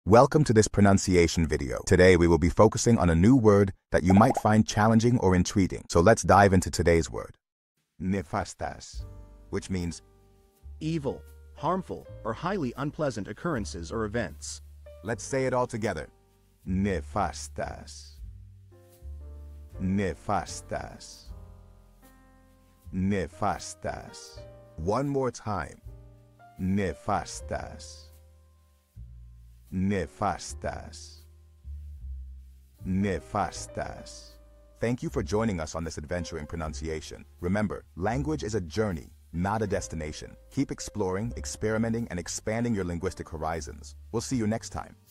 Welcome to this pronunciation video. Today we will be focusing on a new word that you might find challenging or intriguing. So let's dive into today's word. Nefastas, which means evil, harmful, or highly unpleasant occurrences or events. Let's say it all together. Nefastas. Nefastas. Nefastas. One more time. Nefastas. Nefastas. Nefastas. Thank you for joining us on this adventure in pronunciation. Remember, language is a journey, not a destination. Keep exploring, experimenting, and expanding your linguistic horizons. We'll see you next time.